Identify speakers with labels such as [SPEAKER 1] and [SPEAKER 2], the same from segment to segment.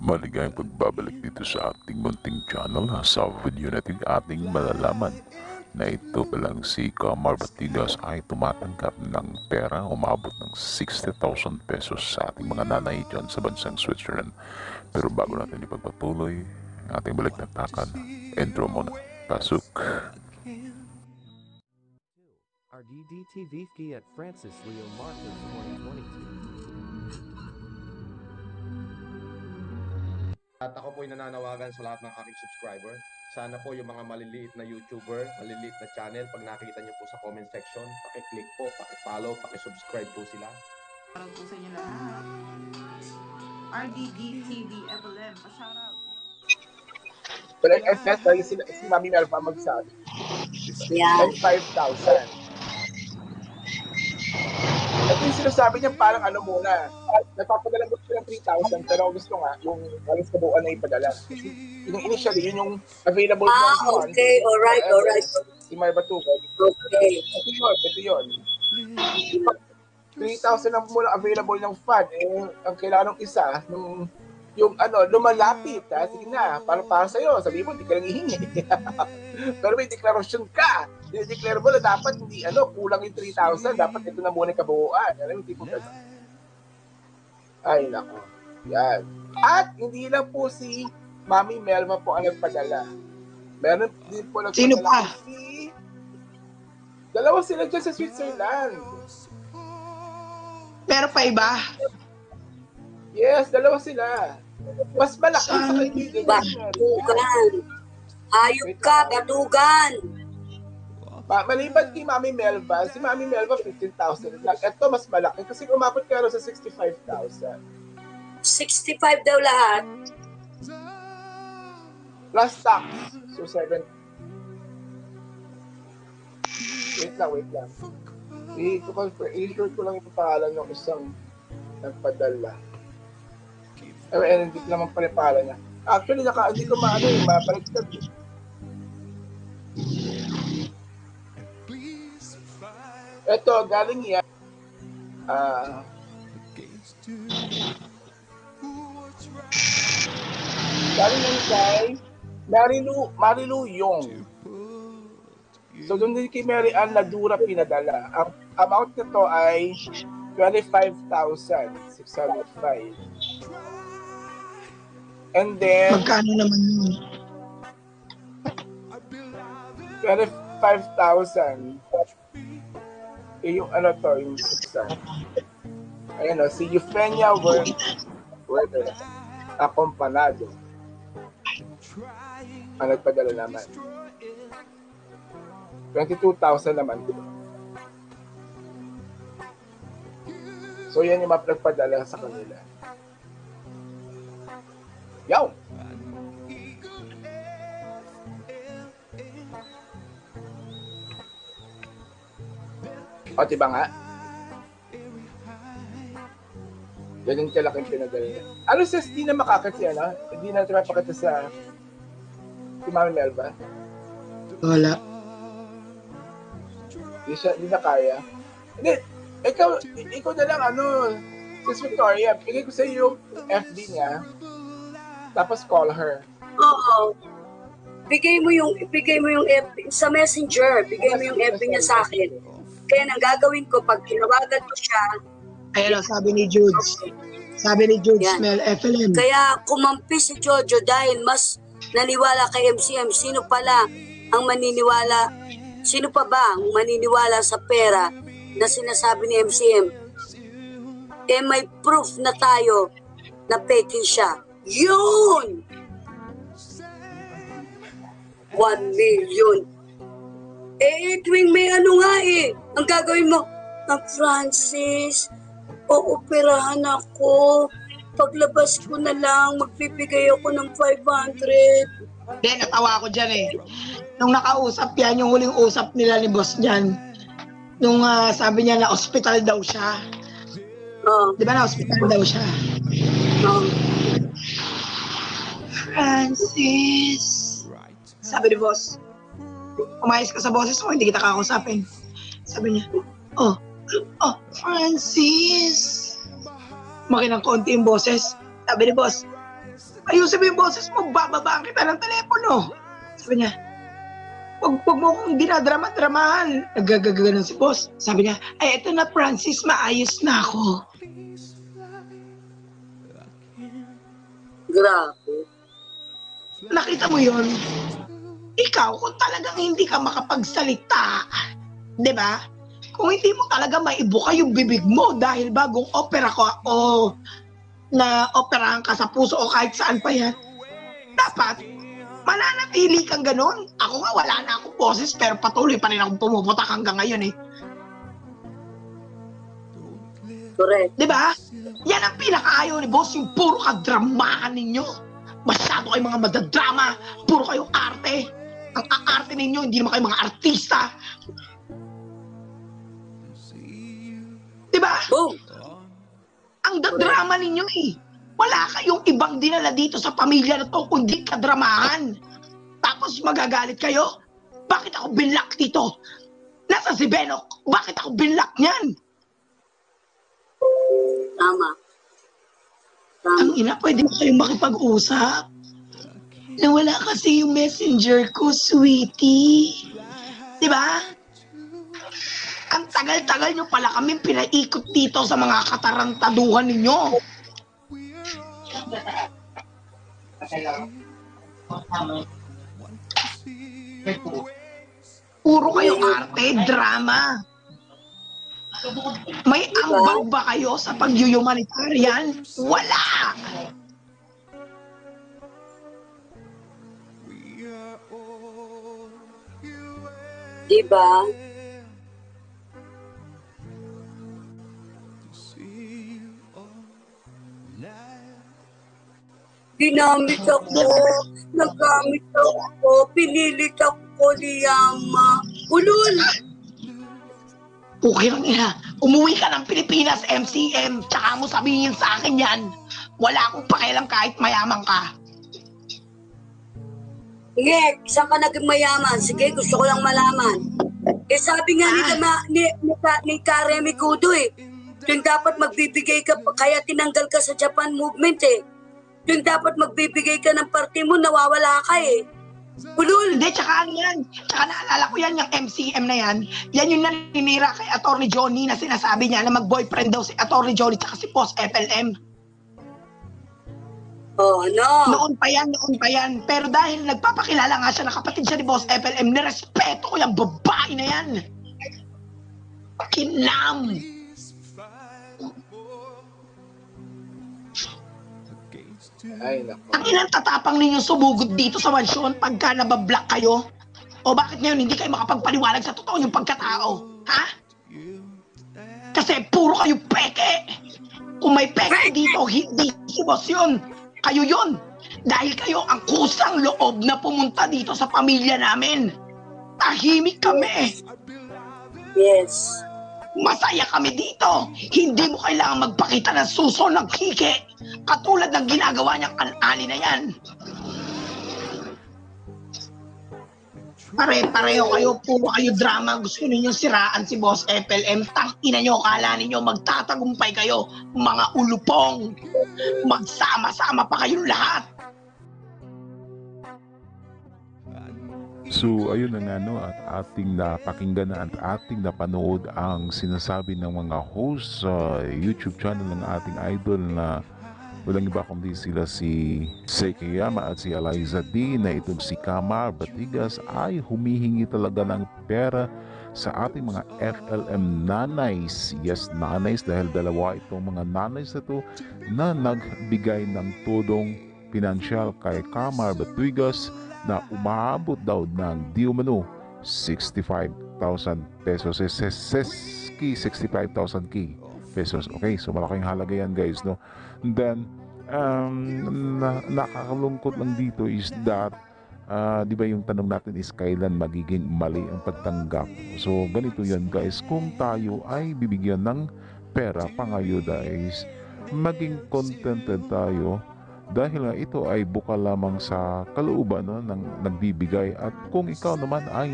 [SPEAKER 1] Maligayang pagbabalik dito sa ating munting channel. Sa video natin ating malalaman na ito palang si Kamar Batigas ay tumatanggap ng pera umabot ng 60,000 pesos sa ating mga nanay dyan sa bansang Switzerland. Pero bago natin ipagpatuloy ang ating baliktatakan, intro muna. Pasok!
[SPEAKER 2] RDDTV at Francis Leo Marcos 2022.
[SPEAKER 3] At ako po'y nananawagan sa lahat ng aking subscriber. Sana po yung mga maliliit na YouTuber, maliliit na channel, pag nakita nyo po sa comment section, pakiclick po, pakifollow, pakisubscribe po sila.
[SPEAKER 4] Shoutout po sa inyo lahat. RDDTV FLM, pa-shoutout.
[SPEAKER 5] Well, at best, lagi si Mami Mel pa magsabi.
[SPEAKER 6] Yeah.
[SPEAKER 5] 5,000. Ito yung sinasabi niya parang ano muna, nagpapadala mo siya ng 3,000 pero gusto nga, yung walang kabuuan na ipadala. Yung initially, yun yung available funds.
[SPEAKER 6] Okay, alright.
[SPEAKER 5] Si May Batugan.
[SPEAKER 6] Okay.
[SPEAKER 5] Ito yun. 3,000 ang mula available ng fund. Ang kailangan ng isa, yung lumalapit, sige na, para sa'yo, sabi mo, hindi ka lang hihingi. Pero may deklarasyon ka. Dinideclare mo na dapat hindi, kulang yung 3,000, dapat ito na muna kabuuan. Alam mo, tipo gano'n. Ay, nako. Yan. At hindi lang po si Mami Melva po ang nagpadala. Meron din po nagpadala.
[SPEAKER 7] Sino pa?
[SPEAKER 5] Dalawa sila dyan sa Switzerland.
[SPEAKER 7] Pero pa iba?
[SPEAKER 5] Yes, dalawa sila. Mas malaki sa kaibigan.
[SPEAKER 6] Batugan. Ayok ka, Batugan.
[SPEAKER 5] Maliban kay Mami Melva, si Mami Melva 15,000 lang. Ito mas malaki kasi umabot ka sa 65,000.
[SPEAKER 6] 65 daw lahat.
[SPEAKER 5] Plus tax. So 7. Wait lang. I-sure ko lang yung pangalan ng isang nagpadala. Hindi ko naman pala yung pangalan niya. Actually, hindi ko mapaliktad. Ito, galing yan. Galing yan kay Marilu Yong. So, doon din kay Mary Ann Ladura pinadala. Ang amount nito ay 25,605. And then,
[SPEAKER 7] Magkano naman yun?
[SPEAKER 5] 25,000. Yung yung isa. Ayan si Eufenia Werner Acompanado. Ang nagpadala naman. 22,000 naman. So yan yung nagpadala sa kanila. Yaw! O, diba nga? Ganun kalaking pinadala. Ano sa hindi na makakati, Hindi na mapakita sa si Mami Melva?
[SPEAKER 7] Wala.
[SPEAKER 5] Hindi na kaya. Hindi, ikaw na lang, Sis Victoria, bigay ko sa iyo yung FB niya, tapos call her.
[SPEAKER 6] Oo. Bigay mo yung FB sa Messenger. Bigay mo yung FB niya sa akin. Kaya nang gagawin ko, pag tinawagan ko siya,
[SPEAKER 7] Ayan sabi ni Jude.
[SPEAKER 6] Yan.
[SPEAKER 7] Mel FLM.
[SPEAKER 6] Kaya kumampi si Jojo dahil mas naniwala kay MCM. Sino pala ang maniniwala? Sino pa ba ang maniniwala sa pera na sinasabi ni MCM? May proof na tayo na peke siya. Yun! 1 million. Tuwing may ang gagawin mo, Francis, ooperahan ako. Paglabas ko na lang, magbibigay ako ng 500.
[SPEAKER 7] Hindi, natawa ako dyan Nung nakausap yan, yung huling usap nila ni boss dyan, nung sabi niya na hospital daw siya. Di ba na hospital daw siya? Francis, sabi ni boss, umayos ka sa boses mo, hindi kita kakausapin. Sabi niya, Francis. Makinang konti yung boses. Sabi ni boss, ayusin mo yung boses mo, bababaan kita ng telepono. Sabi niya, wag mo kong dinadrama-dramahan. Nagagaganon si boss. Sabi niya, ay eto na Francis, maayos na ako.
[SPEAKER 6] Grabe.
[SPEAKER 7] Nakita mo yun? Ikaw, kung talagang hindi ka makapagsalita, di ba? Kung hindi mo talaga maibuka yung bibig mo dahil bagong opera ko o na operahan ka sa puso o kahit saan pa yan, dapat mananatili kang ganun. Ako nga, wala na akong boses pero patuloy pa rin akong pumuputak hanggang ngayon eh.
[SPEAKER 6] Correct.
[SPEAKER 7] Di ba? Yan ang pinakaayaw ni boss, yung puro kadramahan ninyo. Masyado kayong mga madadrama, puro kayong arte. Ang aarte ninyo, hindi naman kayo mga artista. Di ba?
[SPEAKER 6] Boom.
[SPEAKER 7] Ang dadrama ninyo eh. Wala kayong ibang dinala dito sa pamilya na to kundi kadramahan. Tapos magagalit kayo? Bakit ako binlock dito? Nasa si Benok, bakit ako binlock niyan?
[SPEAKER 6] Tama.
[SPEAKER 7] Ang ina, pwede mo kayong makipag-usap. Nawala kasi yung messenger ko, sweetie. Di ba? Ang tagal-tagal nyo pala kami pinaikot dito sa mga katarantaduhan ninyo. Puro kayo arte, drama. May ambag ba kayo sa pag-humanitarian? Wala!
[SPEAKER 6] Diba? Ginamit ako, nagamit ako, pinilit ako ni Yama. Ulul!
[SPEAKER 7] Okay lang ina, umuwi ka ng Pilipinas, MCM, tsaka mo sabihin sa akin yan. Wala akong pakialam kahit mayaman ka.
[SPEAKER 6] Sige, saan ka naging mayaman? Sige, gusto ko lang malaman. Eh sabi nga ni Karemi Kudo eh, yung dapat magbibigay ka, kaya tinanggal ka sa Japan movement eh. Yung dapat magbibigay ka ng party mo, nawawala ka eh. Ulul!
[SPEAKER 7] Hindi, tsaka ano yan? Tsaka naalala ko yan, yung MCM na yan. Yan yung naninira kay Atty. Johnny na sinasabi niya na mag-boyfriend daw si Atty. Johnny tsaka si Boss FLM.
[SPEAKER 6] Oh, no.
[SPEAKER 7] Noon pa yan. Pero dahil nagpapakilala nga siya na kapatid siya ni Boss FLM, nirespeto ko yung babae na yan. Kinam!
[SPEAKER 5] Ay, naku.
[SPEAKER 7] Ang ilang tatapang ninyo sumugod dito sa mansyon pagka nabablock kayo? O bakit ngayon hindi kayo makapagpaliwanag sa totoo yung pagkatao? Ha? Kasi puro kayo peke! Kung may peke dito, hindi si boss yun. Kayo yun. Dahil kayo ang kusang loob na pumunta dito sa pamilya namin. Tahimik kami.
[SPEAKER 6] Yes.
[SPEAKER 7] Masaya kami dito. Hindi mo kailangan magpakita ng suso ng kike. Katulad ng ginagawa niyang anali na yan. Pare-pareho kayo, puro kayo drama. Gusto ninyong siraan si Boss FLM. Tangina nyo, kala ninyo magtatagumpay kayo. Mga ulupong. Magsama-sama pa kayong lahat.
[SPEAKER 1] So ayun na nga no, at ating napakinggan na at ating napanood ang sinasabi ng mga host sa YouTube channel ng ating idol na walang iba kundi sila si Seiki Yama at si Eliza D, na itong si Kamar Batigas ay humihingi talaga ng pera sa ating mga FLM nanays. Yes, nanays, dahil dalawa itong mga nanays na to na nagbigay ng tudong pinansyal kay Kamar Batigas na umaabot daw ng di umano 65,000 pesos. 65,000 pesos. Okay, so malaking halaga yan guys, no? And then nakakalungkot lang dito is that di ba yung tanong natin is kailan magiging mali ang pagtanggap. So ganito yan guys, kung tayo ay bibigyan ng pera pangayuda is maging contented tayo dahil nga ito ay buka lamang sa kalooban, no, ng nagbibigay. At kung ikaw naman ay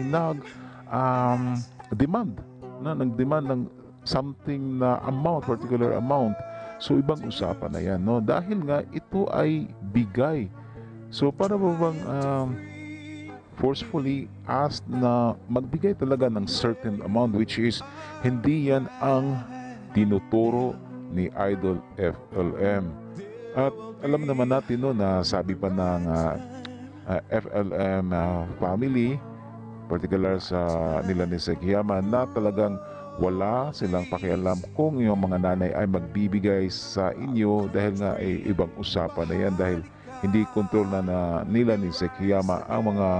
[SPEAKER 1] nag-demand ng something na amount, particular amount, So ibang usapan na yan, no? Dahil nga ito ay bigay. So para ba bang forcefully asked na magbigay talaga ng certain amount, which is hindi yan ang tinuturo ni Idol FLM. At alam naman natin no, na sabi pa ng FLM family, particular sa nila ni Sekiyama, na talagang wala silang pakialam kung yung mga nanay ay magbibigay sa inyo dahil nga ay ibang usapan na yan, dahil hindi kontrol na nila ni Sekiyama ang mga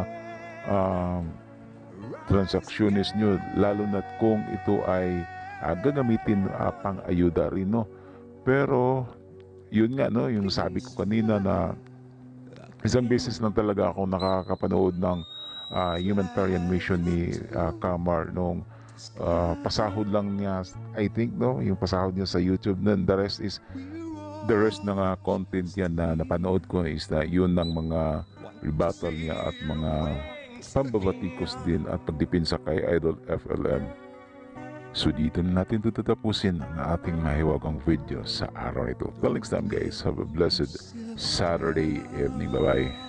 [SPEAKER 1] transactions nyo, lalo na kung ito ay gagamitin pang ayuda rin, no? Pero yun nga, no, yung sabi ko kanina na isang beses lang talaga ako nakakapanood ng humanitarian mission ni Kamar nung pasahod lang niya, I think, no, yung pasahod niya sa YouTube. Then the rest ng content yan na napanood ko is na yun ng mga rebuttal niya at mga pambabatikos din at pagdepensa kay Idol FLM. So dito na natin tatapusin ang ating mahiwagang video sa araw nito. Till next time guys, have a blessed Saturday evening. Bye bye.